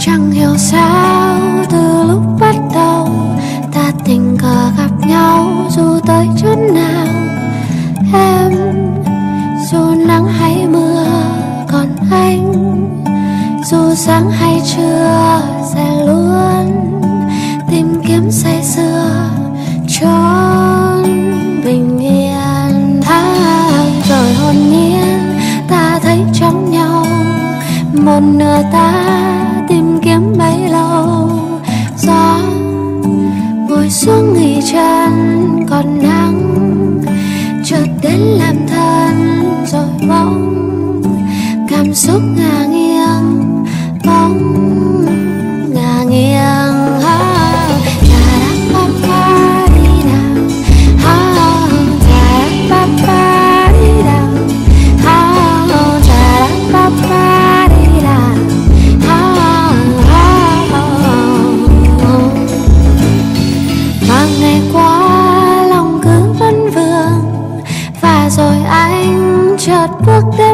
Chẳng hiểu sao từ lúc bắt đầu ta tình cờ gặp nhau, dù tới chỗ nào em, dù nắng hay mưa, còn anh dù sáng hay trưa sẽ luôn tìm kiếm say sưa chốn bình yên. Rồi hồn nhiên ta thấy trong nhau một nửa ta tìm kiếm bấy lâu. Gió ngồi xuống nghỉ chân, còn nắng chợt đến làm thân, rồi bỗng cảm xúc ngả nghiêng, bỗng ngả nghiêng. Chợt bước đến